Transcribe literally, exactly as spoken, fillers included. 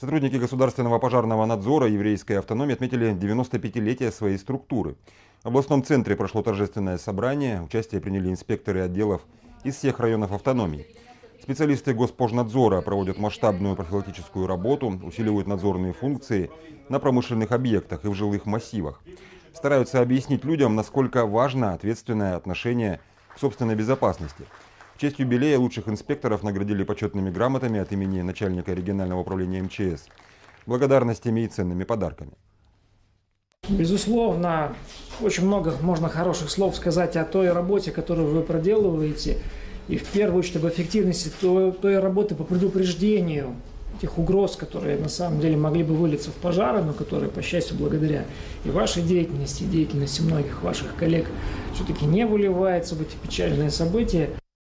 Сотрудники Государственного пожарного надзора еврейской автономии отметили девяностопятилетие своей структуры. В областном центре прошло торжественное собрание, участие приняли инспекторы отделов из всех районов автономии. Специалисты Госпожнадзора проводят масштабную профилактическую работу, усиливают надзорные функции на промышленных объектах и в жилых массивах. Стараются объяснить людям, насколько важно ответственное отношение к собственной безопасности. В честь юбилея лучших инспекторов наградили почетными грамотами от имени начальника регионального управления эм че эс, благодарностями и ценными подарками. Безусловно, очень много можно хороших слов сказать о той работе, которую вы проделываете. И в первую очередь об эффективности той, той работы по предупреждению тех угроз, которые на самом деле могли бы вылиться в пожары, но которые, по счастью, благодаря и вашей деятельности, и деятельности многих ваших коллег, все-таки не выливаются в эти печальные события.